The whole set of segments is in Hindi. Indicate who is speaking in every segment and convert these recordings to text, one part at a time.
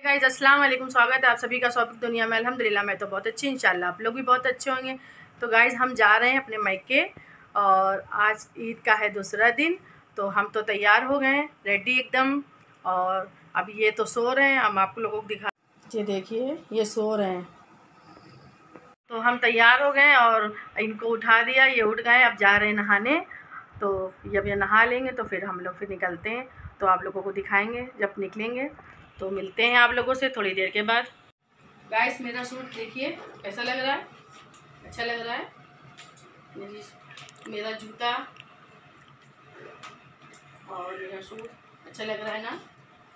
Speaker 1: गाइस अस्सलाम वालेकुम, स्वागत है आप सभी का शॉपिंग दुनिया में। अल्हम्दुलिल्लाह मैं तो बहुत अच्छी, इंशाल्लाह आप लोग भी बहुत अच्छे होंगे। तो गाइस हम जा रहे हैं अपने मायके और आज ईद का है दूसरा दिन। तो हम तो तैयार हो गए हैं, रेडी एकदम। और अब ये तो सो रहे हैं, हम आप लोगों को दिखा, ये देखिए ये सो रहे हैं। तो हम तैयार हो गए और इनको उठा दिया, ये उठ गए, अब जा रहे हैं नहाने। तो जब ये नहा लेंगे तो फिर हम लोग फिर निकलते हैं, तो आप लोगों को दिखाएंगे जब निकलेंगे। तो मिलते हैं आप लोगों से थोड़ी देर के बाद। गाइस मेरा सूट देखिए कैसा लग रहा है, अच्छा लग रहा है। मेरा जूता और मेरा सूट अच्छा लग रहा है ना।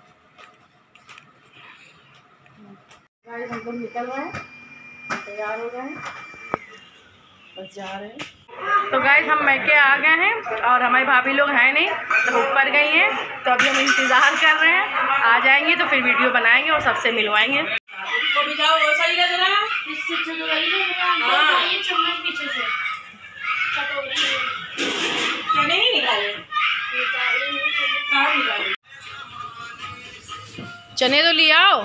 Speaker 1: गाइस हम लोग निकल रहे हैं, तैयार हो गए हैं, बस जा रहे हैं। तो गाइस हम मैके आ गए हैं और हमारी भाभी लोग हैं नहीं, तो ऊपर गई हैं। तो अभी हम इंतज़ार कर रहे हैं, आ जाएंगे तो फिर वीडियो बनाएंगे और सबसे मिलवाएंगे। चने तो ले आओ,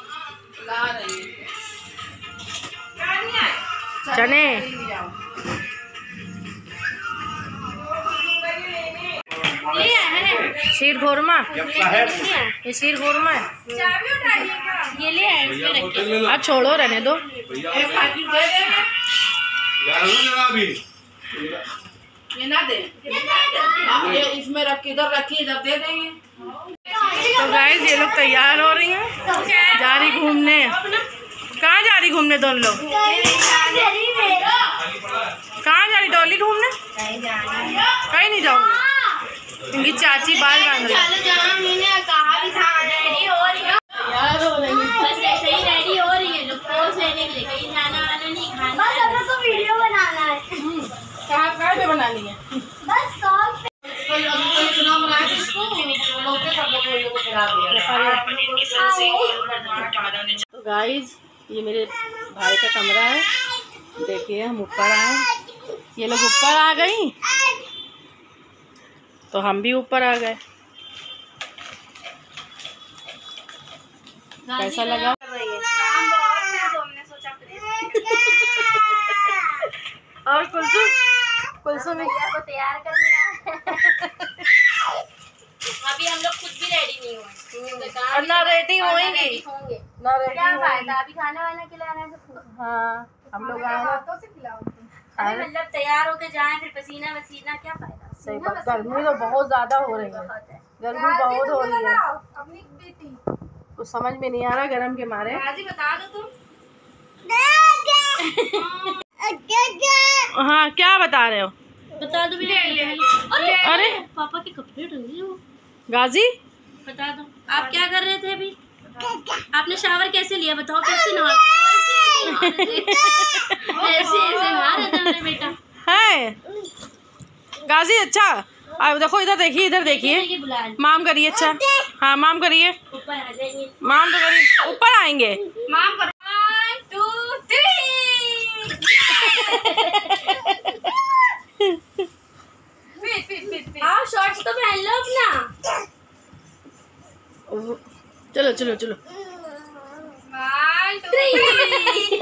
Speaker 1: चने शीर खोरमा, ये शीर खोरमा है, ये ले आए। आप छोड़ो, रहने दो। ये ना दे, ये इसमें रख, इधर रखिए, इधर दे देंगे। तो गाइस ये लोग तैयार हो रही हैं, जा रही घूमने। कहाँ जा रही घूमने दोनों लोग? कहाँ जा रही डॉली घूमने? कहीं नहीं जाऊंगी। इनकी चाची बाल बांध रही कहाँ पे बनानी है? तो गाइस ये मेरे भाई का कमरा है, देखिए हम ऊपर आए, ये लोग ऊपर आ गई तो हम भी ऊपर आ गए। कैसा लगा? और कुलसुम को तैयार करने
Speaker 2: अभी हम लोग खुद भी रेडी नहीं हुए
Speaker 1: और ना रेडी होंगे ना रेडी
Speaker 2: क्या फायदा अभी खाने वाने खिलाने से।
Speaker 1: हाँ हम लोग आए
Speaker 2: हाथों से खिलाओ, मतलब तैयार होके जाएं फिर पसीना वसीना, क्या फायदा।
Speaker 1: सही बात, गर्मी तो बहुत ज्यादा हो रही है, गर्मी बहुत हो रही है,
Speaker 2: अपनी बेटी
Speaker 1: कुछ समझ में नहीं आ रहा गर्म के मारे।
Speaker 2: बता दो तुम।
Speaker 1: हाँ क्या बता रहे हो?
Speaker 2: बता दो भी।
Speaker 1: अरे
Speaker 2: पापा के कपड़े रंगे हो
Speaker 1: गाजी,
Speaker 2: बता दो आप क्या कर रहे थे अभी? आपने शावर कैसे लिया बताओ, कैसे नहा? ऐसे नहा रहे थे मेरे बेटा
Speaker 1: है गाजी। अच्छा अब देखो, इधर देखिए, इधर देखिए, माम करिए। अच्छा हाँ माम करिए,
Speaker 2: ऊपर आ जाएंगे।
Speaker 1: माम तो करिए, ऊपर आएंगे।
Speaker 2: माम करो 1 2 3। आओ शॉर्ट्स तो पहन लो अपना।
Speaker 1: चलो चलो चलो
Speaker 2: 1 2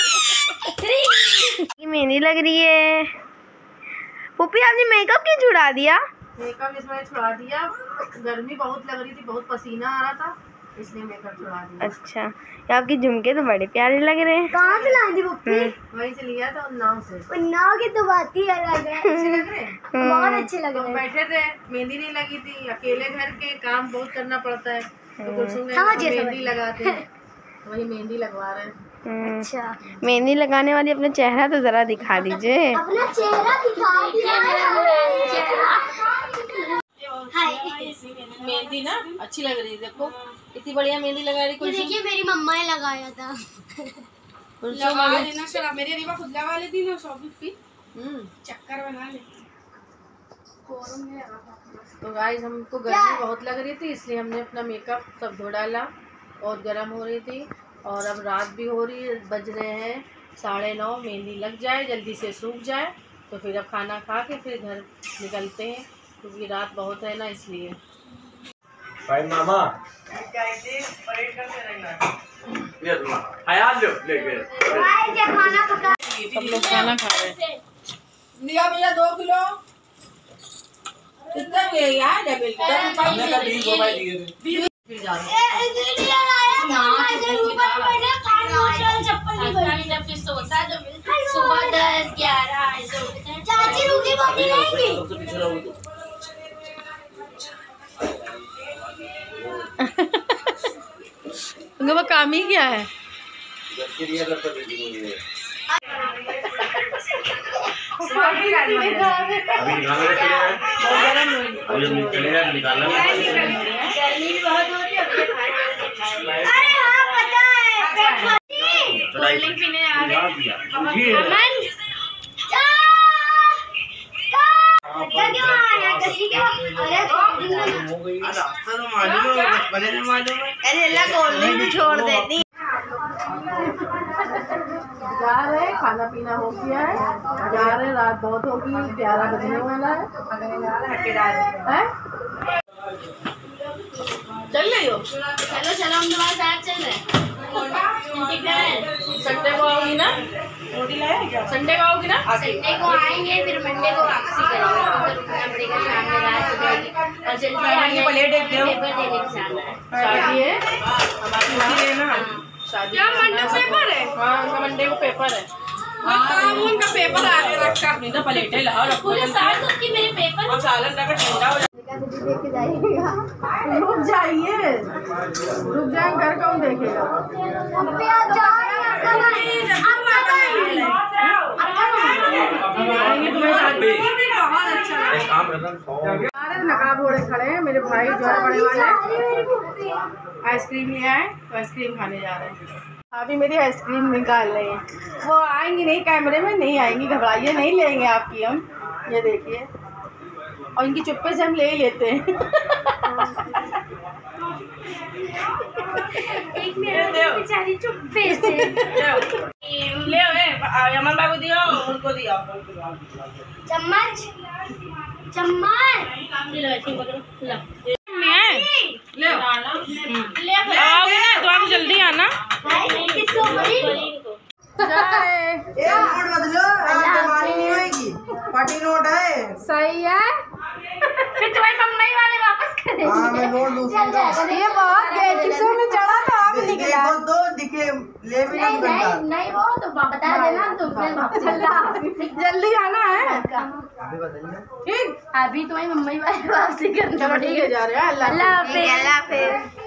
Speaker 2: 3।
Speaker 3: मेहंदी लग रही है। पुप्पी आपने मेकअप क्यों छुड़ा दिया?
Speaker 1: मेकअप इसमें छुड़ा दिया, गर्मी बहुत लग रही थी, बहुत पसीना आ रहा था, इसलिए मेकअप छुड़ा दिया।
Speaker 3: अच्छा, ये आपके झुमके तो बड़े प्यारे लग रहे हैं। कहाँ से लाई थी पुप्पी?
Speaker 1: वहीं से लिया था, उन्नाव से।
Speaker 3: उन्नाव की तो बात ही अलग है।
Speaker 1: अच्छे लग रहे हैं,
Speaker 3: बहुत अच्छे लग रहे हैं।
Speaker 1: बैठे थे, मेहंदी नहीं लगी थी, अकेले घर के काम बहुत करना पड़ता है, तो कुलसुम मेहंदी लगाते हैं, वही मेहंदी लगवा रहे हैं।
Speaker 3: अच्छा, मेहंदी लगाने वाली अपना चेहरा तो जरा दिखा दीजिए। अपना चेहरा दिखा
Speaker 1: मेहंदी ना अच्छी लग रही है, देखो इतनी बढ़िया मेहंदी लगा रही।
Speaker 3: देखिए मेरी मम्मा ने लगाया था।
Speaker 2: मेरी रीवा खुद लगा लेती ना, चक्कर बना ले।
Speaker 1: तो गाइस हमको गर्मी बहुत लग रही थी, इसलिए हमने अपना मेकअप सब धो डाला, बहुत गर्म हो रही थी। और अब रात भी हो रही है, बज रहे हैं 9:30, मेहंदी लग जाए, जल्दी से सूख जाए, तो फिर अब खाना खा के फिर घर निकलते हैं, क्योंकि रात बहुत है ना, इसलिए।
Speaker 4: भाई मामा आया लो ले
Speaker 1: सब लोग खाना खा रहे हैं। लिया भैया 2 किलो कितना हुए यार डबल
Speaker 4: हमने कल 20 रुपए दिए थे।
Speaker 2: सुबह 10, 11 ऐसे उठते हैं। चाची रूटी बाटी लाएंगी।
Speaker 1: उनका काम ही क्या है?
Speaker 3: छोड़ देती
Speaker 1: जा रहे हैं, खाना पीना हो गया है, जा रहे हैं, रात बहुत होगी, 11 बजने वाला है। चल रही हो?
Speaker 2: चलो चलो हम तुम्हारे साथ चल रहे हैं।
Speaker 1: संडे को आओगी ना? संडे को आओगी ना?
Speaker 2: संडे को आएंगे, फिर मंडे को वापसी करेंगे। तो रुकना पड़ेगा, शाम में रात हो जाएगी और जल्दी आएंगे, पेपर देने के जाना है।
Speaker 1: शादी है हमारी है ना, शादी मंडे को पेपर है। हाँ उनका मंडे को पेपर है। उनका पेपर आगे रखा नहीं तो प्लेटें लाओ
Speaker 2: पूरे साल तो की मेरे पेपर
Speaker 1: और सालन रखा ठंडा हो रुक जाइए, रुक जाए, घर कौन देखेगा? नकाब ओढ़े खड़े हैं मेरे भाई जो है बड़े वाले, आइसक्रीम ले आए तो आइसक्रीम खाने जा रहे हैं। अभी मेरी आइसक्रीम निकाल रहे हैं, वो आएंगी नहीं, कैमरे में नहीं आएंगी, घबराइए, नहीं लेंगे आपकी हम, ये देखिए, और इनकी चुप्पे से हम ले ही लेते हैं।
Speaker 2: एक मिनट बेचारी चुप्पे से
Speaker 1: ले अमन बाबू दियो, उनको दियो
Speaker 2: चम्मच ले
Speaker 1: आओगे ना तो आप जल्दी आना।
Speaker 5: पार्टी नोट है।
Speaker 3: सही है।
Speaker 2: फिर तुम्हारी मम्मी वाले वापस करेंगे।
Speaker 5: हाँ मैं नोट दूंगा।
Speaker 3: ये बहुत गैचिसों में चढ़ा था, अब निकला।
Speaker 5: दो दिखे ले भी नहीं बनता।
Speaker 2: नहीं वो तो बता देना तुमने।
Speaker 3: जल्दी आना है।
Speaker 5: अभी बताइए।
Speaker 1: ठीक,
Speaker 2: अभी तुम्हारी मम्मी वाले वापसी करना।
Speaker 1: चलो ठीक है, जा रहे हैं। अल्लाह
Speaker 3: अल्लाह हाफिज।